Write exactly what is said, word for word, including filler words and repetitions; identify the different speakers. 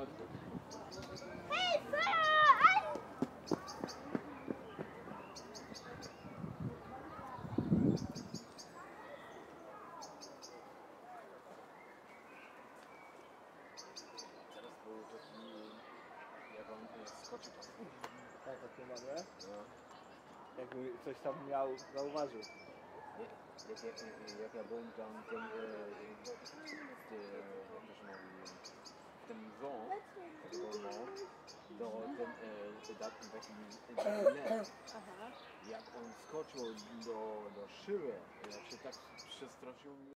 Speaker 1: Hej,
Speaker 2: Teraz był taki, jak on skoczył po prostu.
Speaker 3: Tak, takie mamy.
Speaker 2: No.
Speaker 3: Jakby coś tam miał, zauważył.
Speaker 2: Jak, jak, jak, jak ja byłem tam, ten, e, w, jak to się mówi, w tym zoo, tego, no, to ten, e, dat, taki net, jak on skoczył do, do szyby, jak się tak przestraszył.